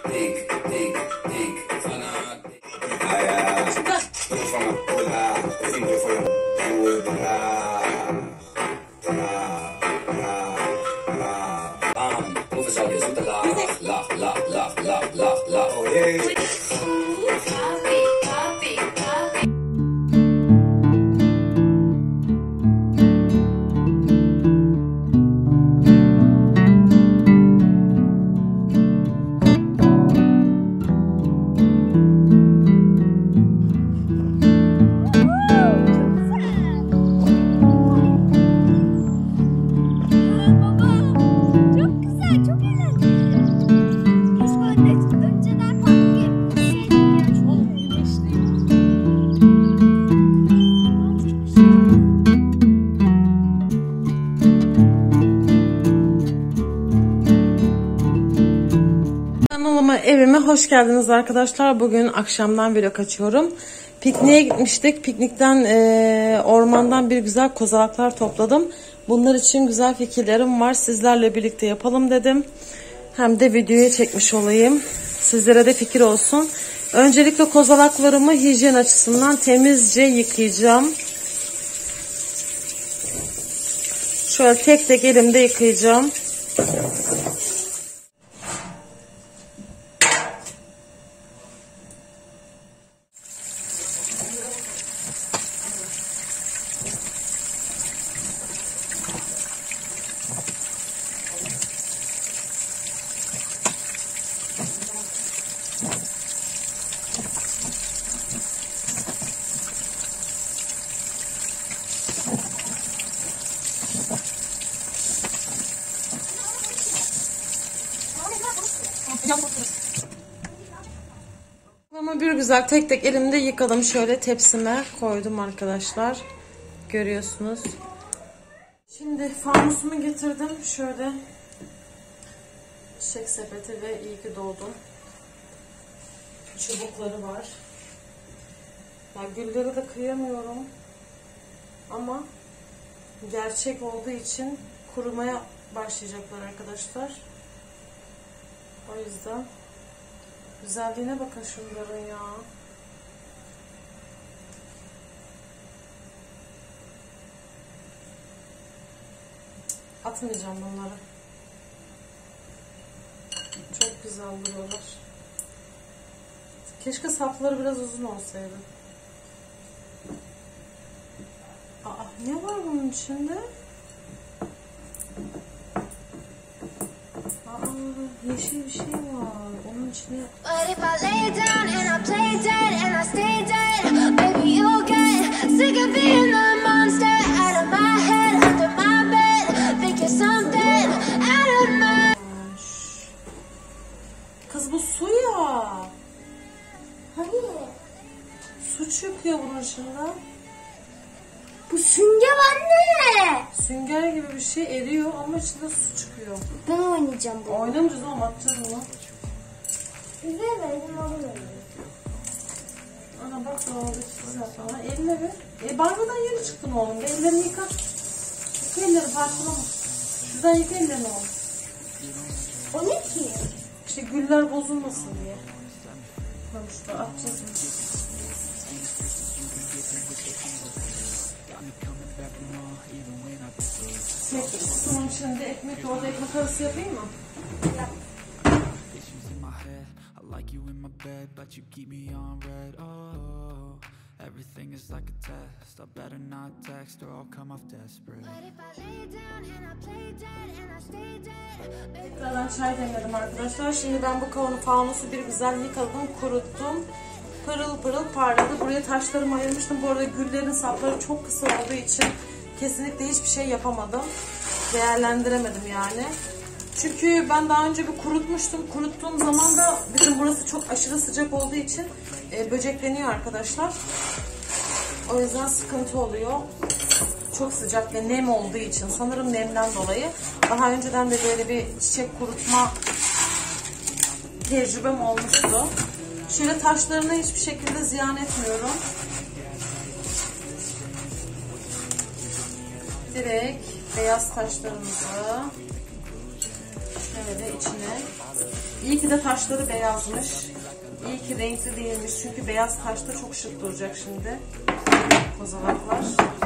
Evime hoş geldiniz arkadaşlar. Bugün akşamdan vlog açıyorum. Pikniğe gitmiştik. Piknikten ormandan bir güzel kozalaklar topladım. Bunlar için güzel fikirlerim var. Sizlerle birlikte yapalım dedim. Hem de videoya çekmiş olayım. Sizlere de fikir olsun. Öncelikle kozalaklarımı hijyen açısından temizce yıkayacağım. Şöyle tek tek elimde yıkayacağım. Ama bir güzel tek tek elimde yıkadım. Şöyle tepsime koydum arkadaşlar. Görüyorsunuz. Şimdi fanusumu getirdim. Şöyle çiçek sepeti ve iyi ki doğdum. Çubukları var. Ya gülleri de kıyamıyorum. Ama gerçek olduğu için kurumaya başlayacaklar arkadaşlar. O yüzden güzelliğine bakın şunların ya. Atmayacağım bunları. Çok güzel duruyorlar. Keşke sapları biraz uzun olsaydı. Aa, ne var bunun içinde? Yeşil bir şey var. Onun içine... Kız bu su ya. Hani? Su çıkıyor bunun içinden. Bu sünger anne. Sünger gibi bir şey eriyor ama içinde su çıkıyor. Ben oynayacağım bunu. Oynamayacağız oğlum, atacağız bunu. Veremedim alıyorum. Ana bak doğru çizgi sana. Eline ver. Banyodan yeni çıktın oğlum. Ellerini yıka. Yıka elleri, parçalama. Şuradan yıka ellerini oğlum. O ne ki? İşte güller bozulmasın diye. Sonuçta atacağız. Bunun içinde ekmek, orada ekmek arası yapayım mı? Yap. Everything is like a test. I better not text or I'll come off desperate. Tekrardan çay demledim arkadaşlar. Şimdi ben bu kavanozu fanusu bir güzel yıkadım, kuruttum. Pırıl pırıl parladı. Buraya taşlarımı ayırmıştım. Bu arada güllerin sapları çok kısa olduğu için kesinlikle hiçbir şey yapamadım. Değerlendiremedim yani. Çünkü ben daha önce bir kurutmuştum. Kuruttuğum zaman da bütün burası çok aşırı sıcak olduğu için böcekleniyor arkadaşlar. O yüzden sıkıntı oluyor. Çok sıcak ve nem olduğu için. Sanırım nemden dolayı. Daha önceden de böyle bir çiçek kurutma tecrübem olmuştu. Şöyle taşlarını hiçbir şekilde ziyan etmiyorum. Direkt beyaz taşlarımızı şöyle içine İyi ki de taşları beyazmış. İyi ki renkli değilmiş. Çünkü beyaz taşta çok şık duracak şimdi. Kozalaklar.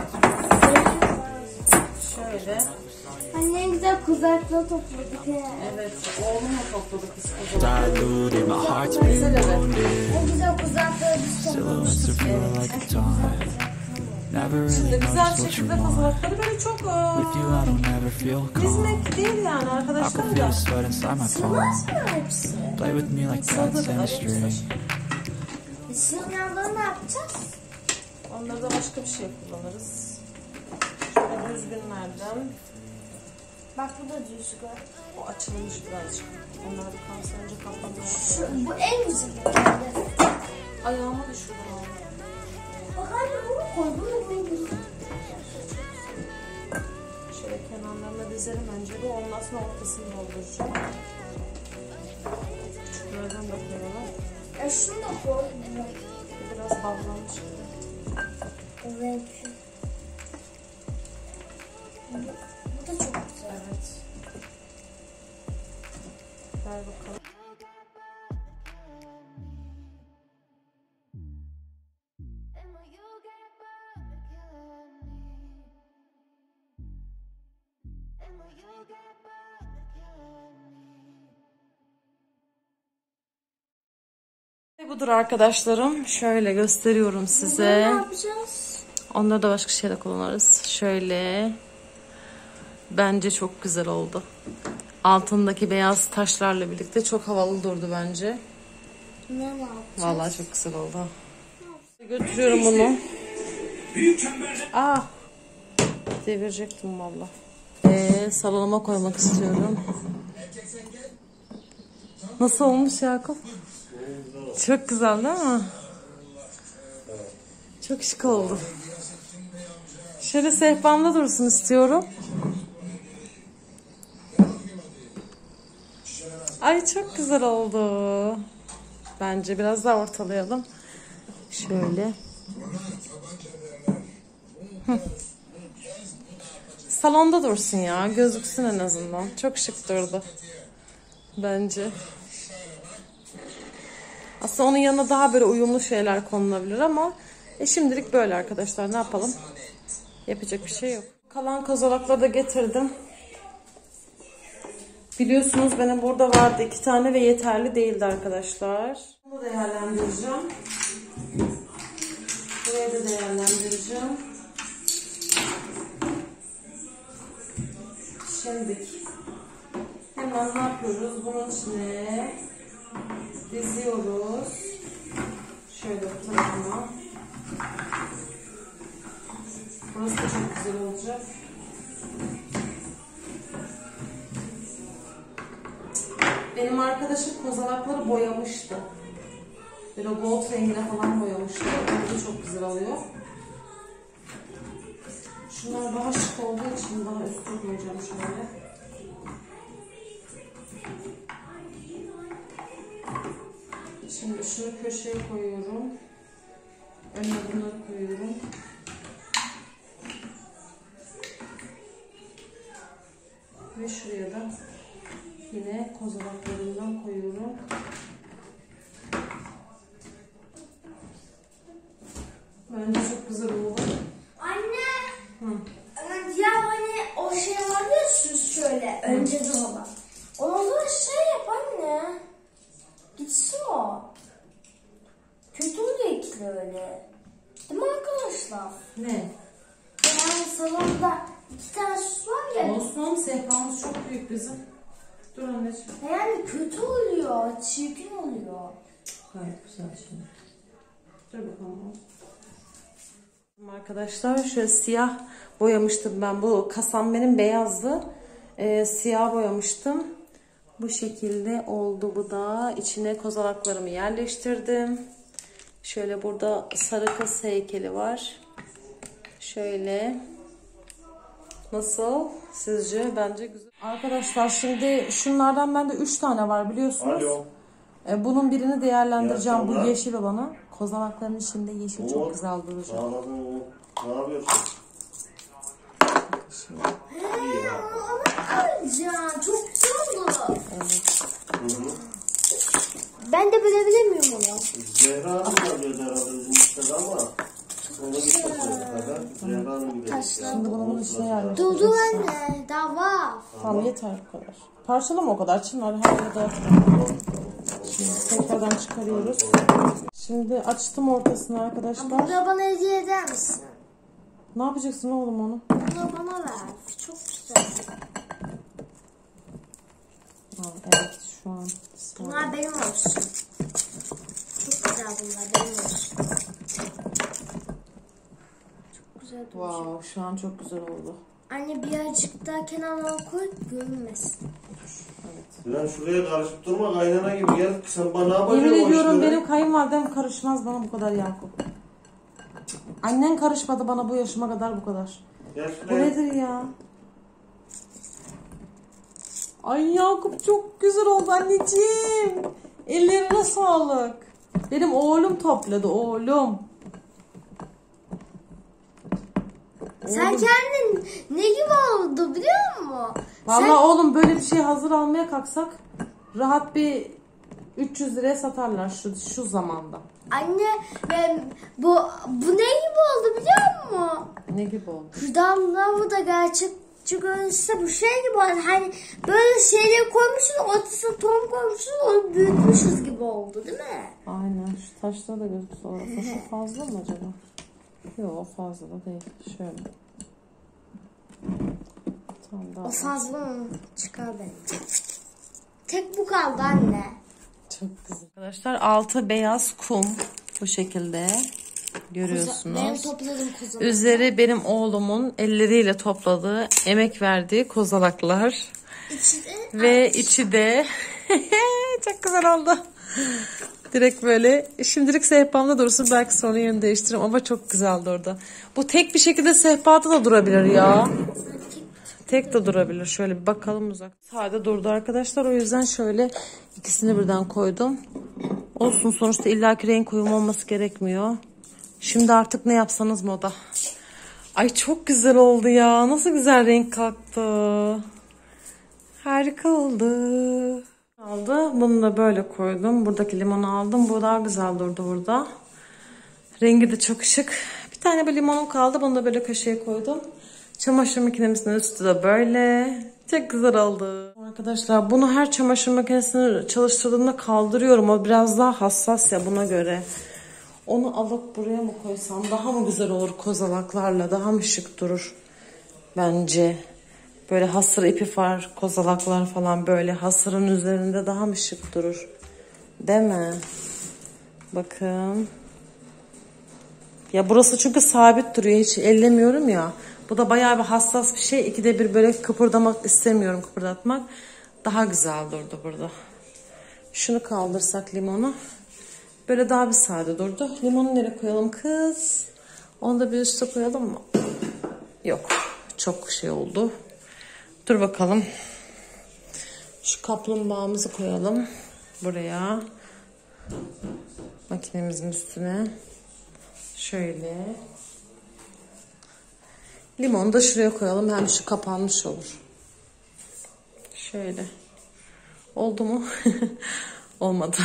Şöyle. Anne güzel kızartma topladık ya. Evet. Oğlumla topladık biz kozalakları. Diluted, my heart's Güzel been evet. O güzel kızartma biz topladık. silhouettes to feel like a taunt. Never Şimdi really güzel knows what şekilde you want. kozalakları böyle çok With you, I don't ever feel calm. dizmek değil yani I can arkadaşlar feel da. the sweat inside my palm. Sığmaz mı hepsi? Play with me like cats in a string. Şimdi yandan ne yapacağız? Onları da başka bir şey kullanırız. Şöyle düzgünlerden. Bak bu da düzgün. O açılmış birazcık. Onlar bir kalsın önce kaplamaya. Bu en güzel. Ayağıma düşürdüm abi. Bak anne bunu koy. Bunu güzel. Şöyle kenarlarına dizelim önce bu. Ondan sonra ortasını dolduracağım. Küçüklerden de koyalım. Şunu da koy. Biraz ballanmış gibi. Evet. Bu da çok güzel. Evet. Ver bakalım. Budur arkadaşlarım. Şöyle gösteriyorum size. Ne yapacağız? Onları da başka şeyle kullanırız. Şöyle. Bence çok güzel oldu. Altındaki beyaz taşlarla birlikte çok havalı durdu bence. Ne yapacağız? Vallahi çok güzel oldu. Götürüyorum bunu. Devirecektim valla. Salonuma koymak istiyorum. Nasıl olmuş Yakup? Çok güzel değil mi? Çok şık oldu. Şöyle sehpamda dursun istiyorum. Ay çok güzel oldu. Bence biraz daha ortalayalım. Şöyle. Salonda dursun ya. Gözüksün en azından. Çok şık durdu. Bence. Aslında onun yanına daha böyle uyumlu şeyler konulabilir ama şimdilik böyle arkadaşlar. Ne yapalım? Yapacak bir şey yok. Kalan kozalakları da getirdim. Biliyorsunuz benim burada vardı 2 tane ve yeterli değildi arkadaşlar. Bunu değerlendireceğim. Burayı da değerlendireceğim. Şimdi hemen ne yapıyoruz? Bunun içine diziyoruz. Şöyle bu tarafına. Burası da çok güzel olacak. Benim arkadaşım kozalakları boyamıştı. Böyle gold rengine falan boyamıştı. Bence çok güzel oluyor. Şunlar daha şık olduğu için daha üstüne koyacağım şöyle. Şimdi şunu köşeye koyuyorum. Önüne bunları koyuyorum. Ve şuraya da yine kozalaklarından koyuyorum. Bence çok güzel oldu. Anne. Hı. Ya hani o şey vardı ya süs şöyle önceden olan. Ondan sonra şey yap anne. Gitsin o. Kötü oluyor ikili öyle. Değil mi arkadaşlar? Ne? Yani salonda 2 tane süs var ya. Olsun, sehpamız çok büyük bizim. Dur anneciğim. Yani kötü oluyor, çirkin oluyor. Gayet güzel şimdi. Dur bakalım. Arkadaşlar şöyle siyah boyamıştım ben. Bu kasam benim beyazdı. Siyah boyamıştım. Bu şekilde oldu bu da. İçine kozalaklarımı yerleştirdim. Şöyle burada sarı kız heykeli var. Şöyle. Nasıl? Sizce? Bence güzel. Arkadaşlar şimdi şunlardan bende 3 tane var biliyorsunuz. Alo. Bunun birini değerlendireceğim. Bu akşamlar. yeşil olanı. Kozalakların içinde yeşil çok güzel duracak. Anladım. Ne yapıyorsun? Ona koyacaksın. Çok güzel olur. Evet. Ben de bölebilir miyim onu? Zehra Hanım da diyordu herhalde bizim sitede ama onu gitmeseydik kadar. Zehra Hanım gidelim. Şimdi bunu bunun içine yerleştireceğiz. Dur dur anne. Daha var. Tamam yeter bu kadar. Parçalama o kadar. Çınar her yere dağıtalım. Şimdi tekrardan çıkarıyoruz. Şimdi açtım ortasını arkadaşlar. Bunu da bana hediye eder misin? Ne yapacaksın oğlum onu? Bunu bana ver. Çok güzel. Evet şu an. Bunlar benim olsun. Çok güzel bunlar benim olsun. Çok güzel duracak. Wow, şu an çok güzel oldu. Anne birazcık daha kenarına koy görünmesin. Lan şuraya karışıp durma kaynana gibi gel. Sen bana ne yapacaksın? Yemin o ediyorum işleri? benim kayınvalidem karışmaz bana bu kadar Yakup. Annen karışmadı bana bu yaşıma kadar bu kadar. Gel Bu şuraya. nedir ya? Ay Yakup çok güzel oldu anneciğim. Ellerine sağlık. Benim oğlum topladı oğlum. Sen kendin ne gibi oldu biliyor musun? Vallahi oğlum böyle bir şey hazır almaya kalksak rahat bir 300 liraya satarlar şu zamanda. Anne ben bu ne gibi oldu biliyor musun? Ne gibi oldu? Şu damla da gerçekçi görünse bu şey gibi oldu. Hani böyle şeyleri koymuşuz ortasına tohum koymuşuz onu büyütmüşüz gibi oldu değil mi? Aynen şu taşlar da gözüksün orası. Şu fazla mı acaba? Yok fazla da değil. Şöyle. Tamam daha O fazla mı? Çıkar bence. Tek bu kaldı anne. çok güzel. Arkadaşlar altı beyaz kum bu şekilde görüyorsunuz. Ben topladım kuzumu. Üzeri benim oğlumun elleriyle topladığı, emek verdiği kozalaklar. Ve içi de çok güzel oldu. Direkt böyle şimdilik sehpamda dursun, belki sonra yerini değiştiririm ama çok güzeldi orada. Bu tek bir şekilde sehpada da durabilir ya. Tek de durabilir. Şöyle bir bakalım uzak. Sade durdu arkadaşlar. O yüzden şöyle ikisini birden koydum. Olsun sonuçta illaki renk uyumu olması gerekmiyor. Şimdi artık ne yapsanız moda. Ay çok güzel oldu ya. Nasıl güzel renk kalktı. Harika oldu. Bunu da böyle koydum. Buradaki limonu aldım. Bu daha güzel durdu burada. Rengi de çok şık. Bir tane bir limonum kaldı. Bunu da böyle köşeye koydum. Çamaşır makinemizin üstü de böyle. Çok güzel oldu. Arkadaşlar bunu her çamaşır makinesini çalıştırdığımda kaldırıyorum. O biraz daha hassas ya buna göre. Onu alıp buraya mı koysam daha mı güzel olur kozalaklarla? Daha mı şık durur? Bence. Böyle hasır ipi var, kozalaklar falan böyle hasırın üzerinde daha mı şık durur? Değil mi? Bakın. Ya burası çünkü sabit duruyor. Hiç ellemiyorum ya. Bu da bayağı bir hassas bir şey. İkide bir böyle kıpırdamak istemiyorum, kıpırdatmak. Daha güzel durdu burada. Şunu kaldırsak limonu. Böyle daha bir sade durdu. Limonu nereye koyalım kız? Onu da bir üste koyalım mı? Yok. Çok şey oldu. Dur bakalım. Şu kaplumbağamızı koyalım. Buraya. Makinemizin üstüne. Şöyle. Limonu da şuraya koyalım. Hem şu kapanmış olur. Şöyle. Oldu mu? Olmadı.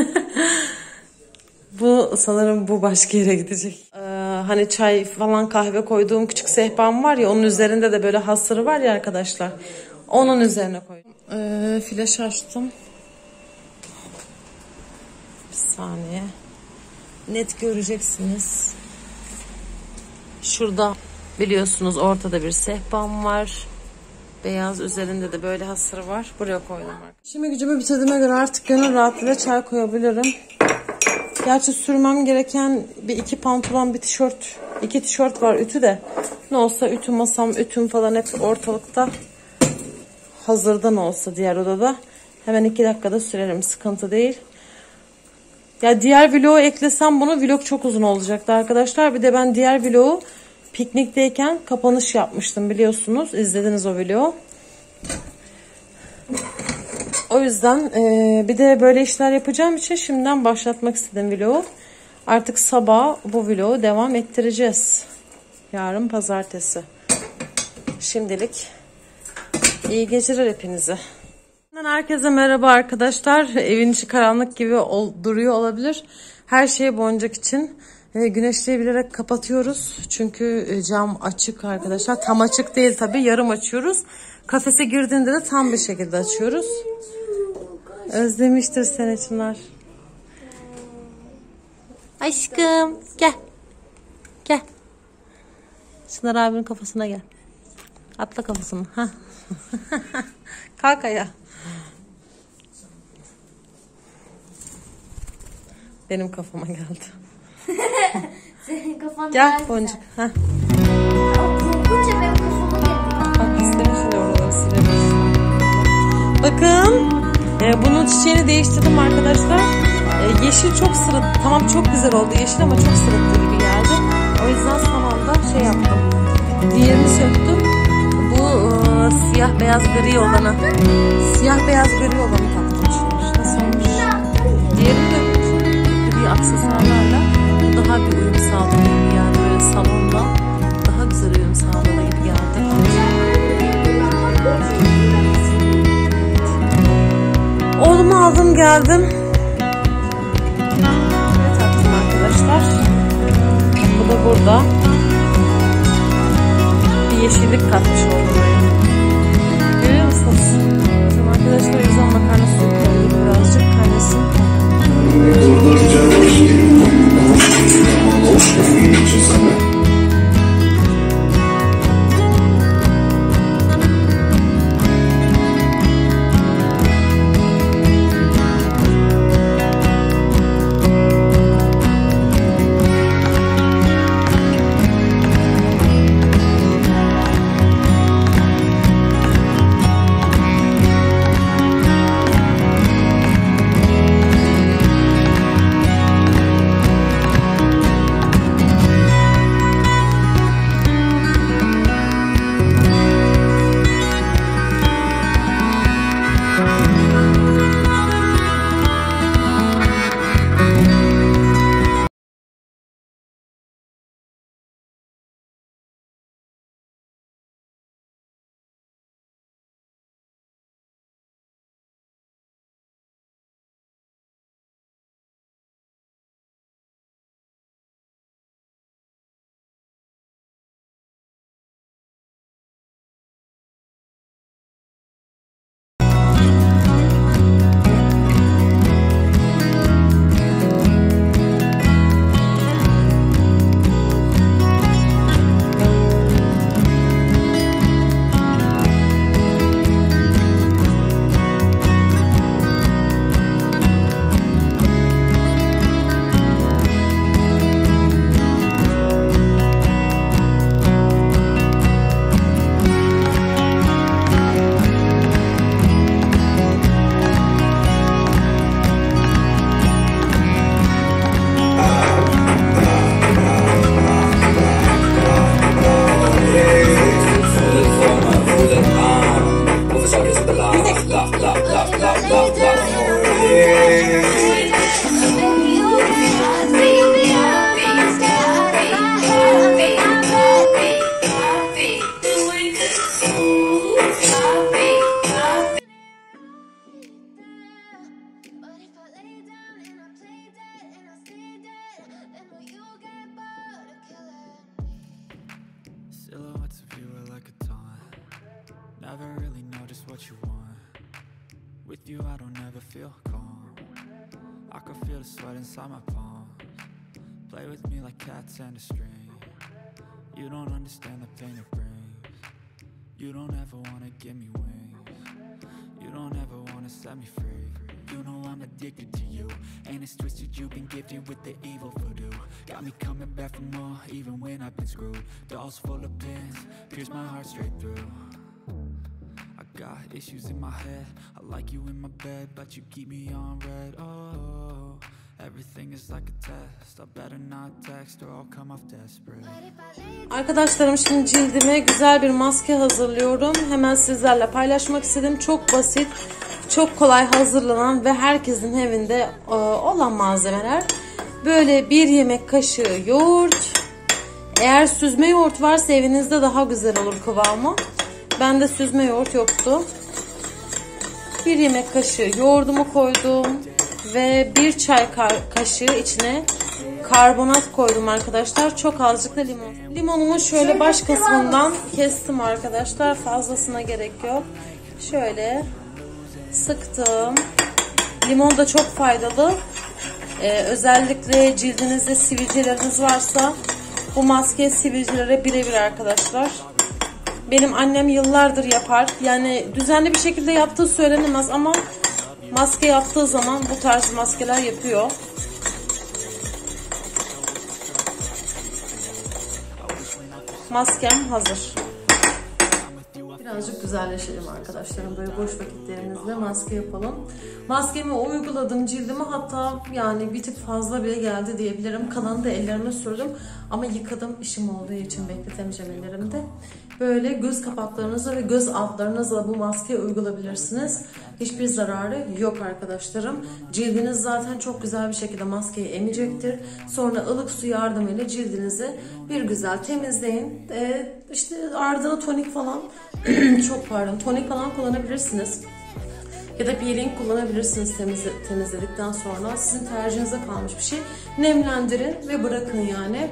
Bu sanırım bu başka yere gidecek. Hani çay falan kahve koyduğum küçük sehpam var ya, onun üzerinde de böyle hasırı var ya arkadaşlar. Onun üzerine koydum. Flaş açtım. Bir saniye. Net göreceksiniz. Şurada biliyorsunuz ortada bir sehpam var. Beyaz, üzerinde de böyle hasırı var. Buraya koydum. Şimdi gücümü bitirdiğime göre artık gönül rahatlığıyla çay koyabilirim. Gerçi sürmem gereken bir iki pantolon, bir tişört, 2 tişört var ütü de. Ne olsa ütü masam, ütüm falan hep ortalıkta. Hazırda ne olsa diğer odada. Hemen 2 dakikada sürerim, sıkıntı değil. Ya diğer vlogu eklesem bunu vlog çok uzun olacaktı arkadaşlar. Bir de ben diğer vlogu piknikteyken kapanış yapmıştım biliyorsunuz. İzlediniz o vlogu. O yüzden bir de böyle işler yapacağım için şimdiden başlatmak istedim vlogu. Artık sabah bu vlogu devam ettireceğiz. Yarın pazartesi. Şimdilik iyi geceler hepinize. Herkese merhaba arkadaşlar. Evin içi karanlık gibi duruyor olabilir. Her şeye boncuk için güneşliği bilerek kapatıyoruz. Çünkü cam açık arkadaşlar. Tam açık değil tabii, yarım açıyoruz. Kafese girdiğinde de tam bir şekilde açıyoruz. Özlemiştir seni Çınar. Aşkım gel. Gel. Çınar abinin kafasına gel. Atla kafasına. Kalk ayağa. Benim kafama geldi. Senin kafan Gel boncuk. Korkunca benim kafama geldi. Bak istemişsin oraları silebilirsin. Bakın bunun çiçeğini değiştirdim arkadaşlar. Yeşil çok sırıt. Tamam çok güzel oldu yeşil ama çok sırıttı gibi geldi. O yüzden son anda şey yaptım. Diğerini söktüm. Bu siyah beyaz gri olanı. Siyah beyaz gri olanı taktım. Nasıl olmuş? Diğerini de gri aksesuarlarla daha bir uyum sağladı gibi yani, böyle salonda daha güzel uyum sağladı gibi geldi. Oğlumu aldım geldim. Ne taktım arkadaşlar? Bu da burada. Bir yeşillik katmış oldum. Görüyor musunuz? Şimdi arkadaşlar o yüzden makarna suyu koydum, birazcık kaynasın. Silhouettes of you are like a taunt. Never really know just what you want. With you I don't ever feel calm. I can feel the sweat inside my palms. Play with me like cats and a string. You don't understand the pain it brings. You don't ever wanna give me wings. You don't ever wanna set me free. You know I'm addicted to you, and it's twisted, you've been gifted with the evil voodoo. Got me coming back for more, even when I've been screwed. Dolls full of pins, pierce my heart straight through. I got issues in my head, I like you in my bed, but you keep me on red. Oh, everything is like a test, I better not text or I'll come off desperate. Arkadaşlarım, şimdi cildime güzel bir maske hazırlıyorum. Hemen sizlerle paylaşmak istedim. Çok basit, çok kolay hazırlanan ve herkesin evinde olan malzemeler. Böyle bir yemek kaşığı yoğurt. Eğer süzme yoğurt varsa evinizde daha güzel olur kıvamı. Bende süzme yoğurt yoktu. 1 yemek kaşığı yoğurdumu koydum ve 1 çay kaşığı içine karbonat koydum arkadaşlar. Çok azıcık da limon. Limonumu şöyle baş kısmından kestim arkadaşlar. Fazlasına gerek yok. Şöyle sıktım. Limon da çok faydalı. Özellikle cildinizde sivilceleriniz varsa bu maske sivilcelere birebir arkadaşlar. Benim annem yıllardır yapar. Yani düzenli bir şekilde yaptığı söylenemez ama maske yaptığı zaman bu tarz maskeler yapıyor. Maskem hazır. Birazcık güzelleşelim arkadaşlarım. Böyle boş vakitlerimizde maske yapalım. Maskemi uyguladım cildime, hatta yani bir tık fazla bile geldi diyebilirim. Kalanını da ellerime sürdüm ama yıkadım, işim olduğu için bekletemeyeceğim ellerimde. Böyle göz kapaklarınıza ve göz altlarınıza bu maskeyi uygulayabilirsiniz. Hiçbir zararı yok arkadaşlarım. Cildiniz zaten çok güzel bir şekilde maskeyi emecektir. Sonra ılık su yardımıyla cildinizi bir güzel temizleyin. İşte ardına tonik falan tonik falan kullanabilirsiniz. Ya da peeling kullanabilirsiniz temizledikten sonra. Sizin tercihinize kalmış bir şey. Nemlendirin ve bırakın yani.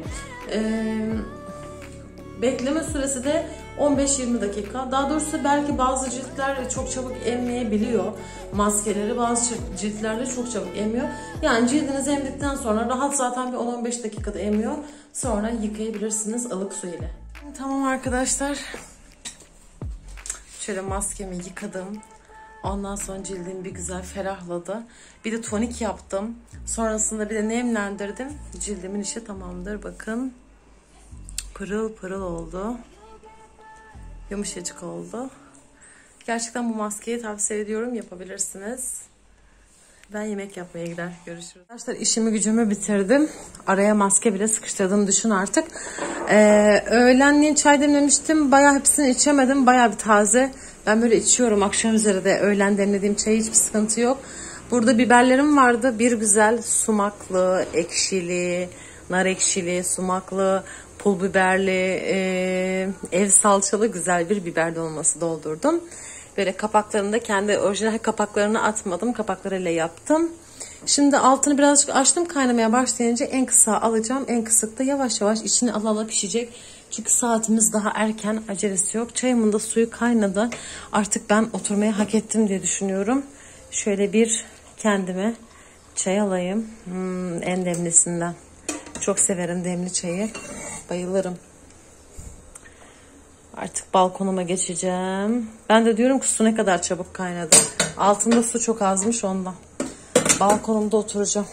Bekleme süresi de 15-20 dakika. Daha doğrusu belki bazı ciltler çok çabuk emmeyebiliyor maskeleri. Bazı ciltlerde çok çabuk emiyor. Yani cildinizi emdikten sonra rahat zaten bir 10-15 dakikada emiyor. Sonra yıkayabilirsiniz ılık su ile. Tamam arkadaşlar. Şöyle maskemi yıkadım. Ondan sonra cildim bir güzel ferahladı. Bir de tonik yaptım. Sonrasında bir de nemlendirdim. Cildimin işi tamamdır. Bakın. Pırıl pırıl oldu. Yumuşacık oldu. Gerçekten bu maskeyi tavsiye ediyorum. Yapabilirsiniz. Ben yemek yapmaya gider. Görüşürüz. Arkadaşlar işimi gücümü bitirdim. Araya maske bile sıkıştırdım. Düşün artık. Öğlenleyin çay demlemiştim. Bayağı hepsini içemedim. Bayağı bir taze. Ben böyle içiyorum. Akşam üzeri de öğlen demlediğim çayı, hiçbir sıkıntı yok. Burada biberlerim vardı. Bir güzel sumaklı, ekşili, nar ekşili, sumaklı, pul biberli, ev salçalı güzel bir biber dolması doldurdum. Böyle kapaklarını da kendi orijinal kapaklarını atmadım. Kapaklarıyla yaptım. Şimdi altını birazcık açtım. Kaynamaya başlayınca en kısa alacağım. En kısıkta yavaş yavaş içini ala pişecek. Çünkü saatimiz daha erken, acelesi yok. Çayımın da suyu kaynadı. Artık ben oturmayı hak ettim diye düşünüyorum. Şöyle bir kendime çay alayım. En demlisinden. Çok severim demli çayı. Bayılırım. Artık balkonuma geçeceğim. Ben de diyorum ki su ne kadar çabuk kaynadı. Altında su çok azmış ondan. Balkonumda oturacağım.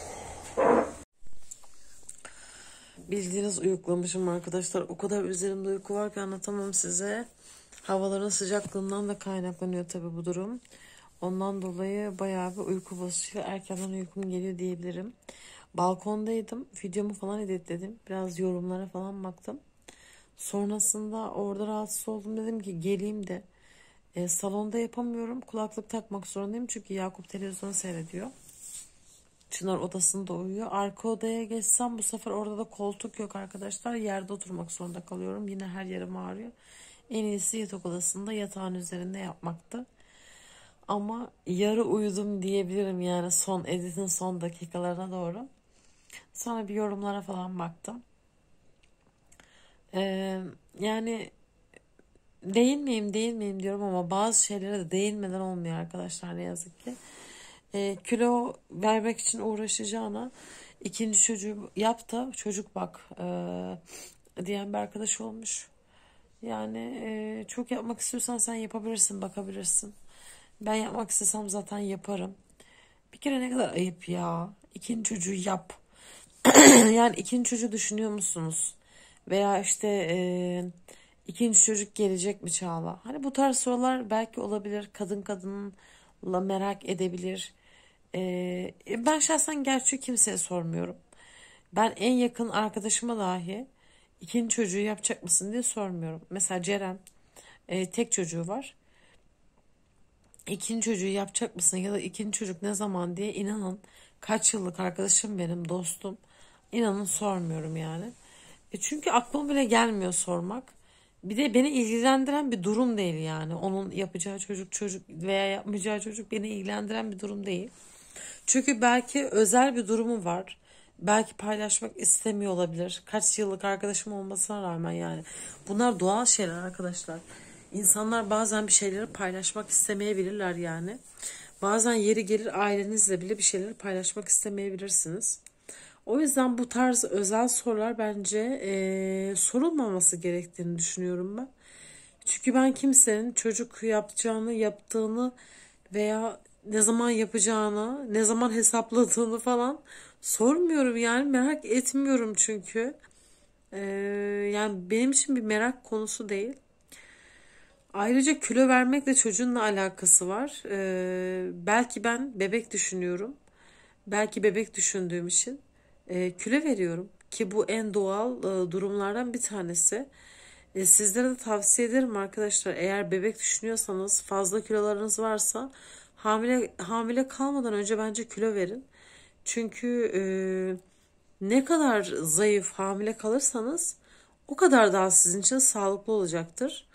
Bildiğiniz uyuklamışım arkadaşlar. O kadar üzerimde uyku var ki anlatamam size. Havaların sıcaklığından da kaynaklanıyor tabii bu durum. Ondan dolayı bayağı bir uyku basıyor. Erkenden uykum geliyor diyebilirim. Balkondaydım. Videomu falan editledim. Biraz yorumlara falan baktım. Sonrasında orada rahatsız oldum. Dedim ki geleyim de salonda yapamıyorum. Kulaklık takmak zorundayım. Çünkü Yakup televizyon seyrediyor. Çınar odasında uyuyor. Arka odaya geçsem bu sefer orada da koltuk yok arkadaşlar. Yerde oturmak zorunda kalıyorum. Yine her yerim ağrıyor. En iyisi yatak odasında yatağın üzerinde yapmaktı. Ama yarı uyudum diyebilirim yani editin son dakikalarına doğru. Sonra bir yorumlara falan baktım. Yani değinmeyeyim diyorum ama bazı şeylere de değinmeden olmuyor arkadaşlar ne yazık ki. Kilo vermek için uğraşacağına ikinci çocuğu yap da çocuk bak diyen bir arkadaş olmuş. Yani çok yapmak istiyorsan sen yapabilirsin, bakabilirsin. Ben yapmak istesem zaten yaparım. Bir kere ne kadar ayıp ya. İkinci çocuğu yap. Yani ikinci çocuğu düşünüyor musunuz? Veya işte ikinci çocuk gelecek mi Çağla? Hani bu tarz sorular belki olabilir. Kadın kadınla merak edebilir. Ben şahsen gerçi kimseye sormuyorum. Ben en yakın arkadaşıma dahi ikinci çocuğu yapacak mısın diye sormuyorum. Mesela Ceren tek çocuğu var. İkinci çocuğu yapacak mısın ya da ikinci çocuk ne zaman diye inanın kaç yıllık arkadaşım benim dostum. İnanın sormuyorum yani. Çünkü aklıma bile gelmiyor sormak. Bir de beni ilgilendiren bir durum değil yani. Onun yapacağı çocuk veya yapmayacağı çocuk beni ilgilendiren bir durum değil. Çünkü belki özel bir durumu var. Belki paylaşmak istemiyor olabilir. Kaç yıllık arkadaşım olmasına rağmen yani. Bunlar doğal şeyler arkadaşlar. İnsanlar bazen bir şeyleri paylaşmak istemeyebilirler yani. Bazen yeri gelir ailenizle bile bir şeyleri paylaşmak istemeyebilirsiniz. O yüzden bu tarz özel sorular bence sorulmaması gerektiğini düşünüyorum ben. Çünkü ben kimsenin çocuk yaptığını veya ne zaman yapacağını, ne zaman hesapladığını falan sormuyorum yani merak etmiyorum çünkü. Ee, Yani benim için bir merak konusu değil. Ayrıca kilo vermekle çocuğunla alakası var. Belki ben bebek düşünüyorum. Belki bebek düşündüğüm için kilo veriyorum ki bu en doğal durumlardan bir tanesi. Sizlere de tavsiye ederim arkadaşlar. Eğer bebek düşünüyorsanız, fazla kilolarınız varsa hamile kalmadan önce bence kilo verin. Çünkü ne kadar zayıf hamile kalırsanız o kadar daha sizin için sağlıklı olacaktır.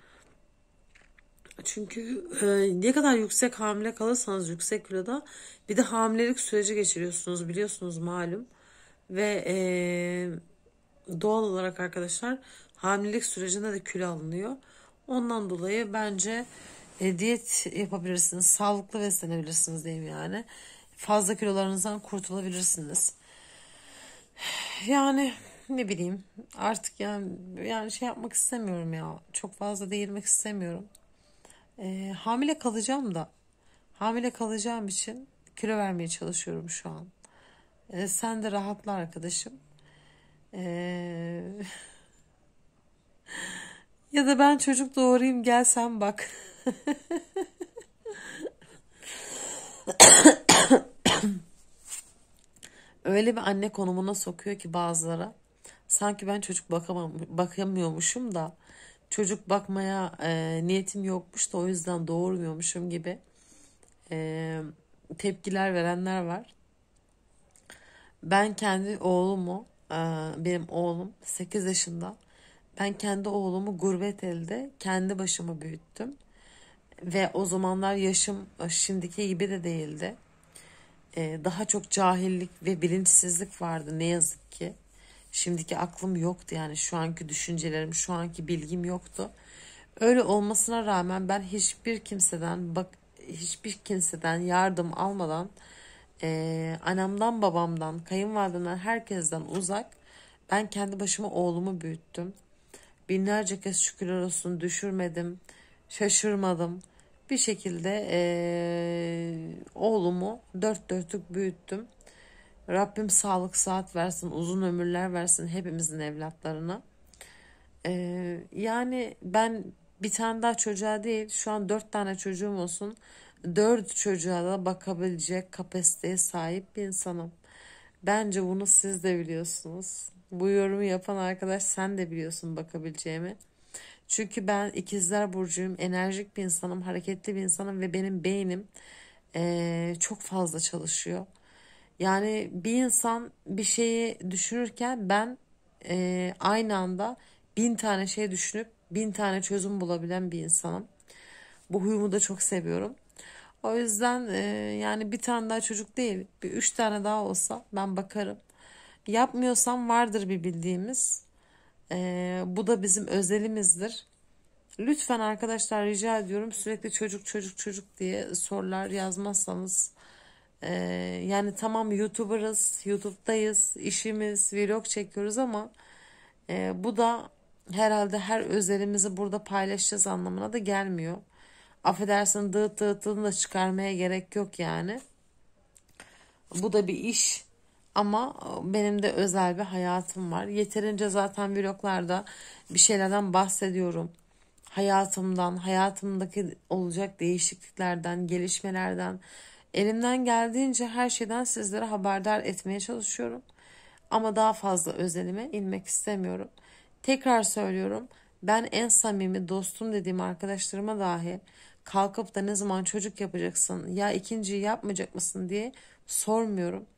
Çünkü ne kadar yüksek hamile kalırsanız yüksek kiloda bir de hamilelik süreci geçiriyorsunuz biliyorsunuz malum. Ve doğal olarak arkadaşlar hamilelik sürecinde de kilo alınıyor. Ondan dolayı bence diyet yapabilirsiniz. Sağlıklı beslenebilirsiniz diyeyim yani. Fazla kilolarınızdan kurtulabilirsiniz. Yani ne bileyim artık yani şey yapmak istemiyorum ya. Çok fazla değirmek istemiyorum. Hamile kalacağım da hamile kalacağım için kilo vermeye çalışıyorum şu an. Sen de rahatla arkadaşım. Ya da ben çocuk doğurayım gel sen bak. Öyle bir anne konumuna sokuyor ki bazılara. Sanki ben çocuk bakamıyormuşum da çocuk bakmaya niyetim yokmuş da o yüzden doğurmuyormuşum gibi tepkiler verenler var. Ben kendi oğlumu, benim oğlum 8 yaşında. Ben kendi oğlumu gurbet elde kendi başıma büyüttüm. Ve o zamanlar yaşım şimdiki gibi de değildi. Daha çok cahillik ve bilinçsizlik vardı ne yazık ki. Şimdiki aklım yoktu yani şu anki düşüncelerim, şu anki bilgim yoktu. Öyle olmasına rağmen ben hiçbir kimseden yardım almadan annemden babamdan kayınvalidemden herkesten uzak ben kendi başıma oğlumu büyüttüm. Binlerce kez şükürler olsun düşürmedim, şaşırmadım. Bir şekilde oğlumu dört dörtlük büyüttüm. Rabbim sağlık sıhhat versin, uzun ömürler versin hepimizin evlatlarına. Yani ben bir tane daha çocuğa değil, şu an 4 tane çocuğum olsun. 4 çocuğa da bakabilecek kapasiteye sahip bir insanım. Bence bunu siz de biliyorsunuz. Bu yorumu yapan arkadaş sen de biliyorsun bakabileceğimi. Çünkü ben ikizler burcuyum, enerjik bir insanım, hareketli bir insanım ve benim beynim çok fazla çalışıyor. Yani bir insan bir şeyi düşünürken ben aynı anda 1000 tane şey düşünüp 1000 tane çözüm bulabilen bir insanım. Bu huyumu da çok seviyorum. O yüzden yani bir tane daha çocuk değil, bir 3 tane daha olsa ben bakarım. Yapmıyorsam vardır bir bildiğimiz. Bu da bizim özelimizdir. Lütfen arkadaşlar rica ediyorum sürekli çocuk çocuk çocuk diye sorular yazmazsanız. Yani tamam YouTuber'ız, YouTube'dayız, işimiz, vlog çekiyoruz ama bu da herhalde her özelimizi burada paylaşacağız anlamına da gelmiyor. Affedersin dığıtını da çıkarmaya gerek yok yani. Bu da bir iş ama benim de özel bir hayatım var. Yeterince zaten vloglarda bir şeylerden bahsediyorum. Hayatımdan, hayatımdaki olacak değişikliklerden, gelişmelerden, elimden geldiğince her şeyden sizlere haberdar etmeye çalışıyorum. Ama daha fazla özelime inmek istemiyorum. Tekrar söylüyorum. Ben en samimi dostum dediğim arkadaşlarıma dahi kalkıp da ne zaman çocuk yapacaksın ya ikinciyi yapmayacak mısın diye sormuyorum.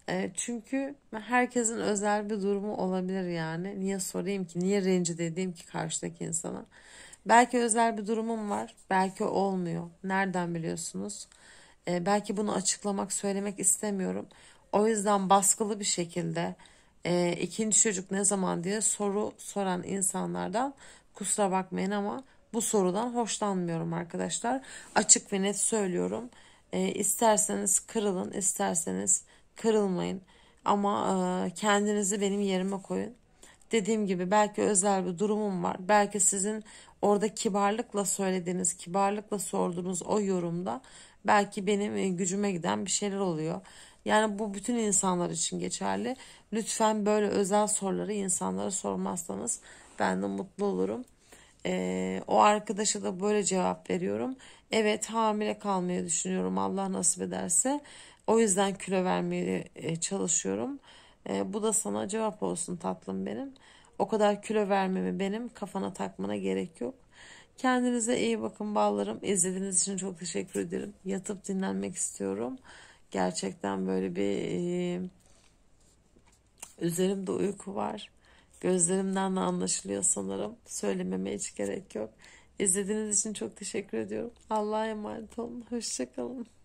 Çünkü herkesin özel bir durumu olabilir yani. Niye sorayım ki? Niye rencide edeyim ki karşıdaki insana? Belki özel bir durumum var. Belki olmuyor. Nereden biliyorsunuz? Belki bunu açıklamak, söylemek istemiyorum. O yüzden baskılı bir şekilde ikinci çocuk ne zaman diye soru soran insanlardan kusura bakmayın ama bu sorudan hoşlanmıyorum arkadaşlar. Açık ve net söylüyorum. İsterseniz kırılın, isterseniz kırılmayın. Ama kendinizi benim yerime koyun. Dediğim gibi belki özel bir durumum var. Belki sizin orada kibarlıkla söylediğiniz, kibarlıkla sorduğunuz o yorumda belki benim gücüme giden bir şeyler oluyor. Yani bu bütün insanlar için geçerli. Lütfen böyle özel soruları insanlara sormazsanız ben de mutlu olurum. O arkadaşa da böyle cevap veriyorum. Evet, hamile kalmayı düşünüyorum Allah nasip ederse. O yüzden kilo vermeye çalışıyorum. Bu da sana cevap olsun tatlım benim. O kadar kilo vermemi benim kafana takmana gerek yok. Kendinize iyi bakın ballarım. İzlediğiniz için çok teşekkür ederim. Yatıp dinlenmek istiyorum. Gerçekten böyle bir üzerimde uyku var. Gözlerimden de anlaşılıyor sanırım. Söylememe hiç gerek yok. İzlediğiniz için çok teşekkür ediyorum. Allah'a emanet olun. Hoşça kalın.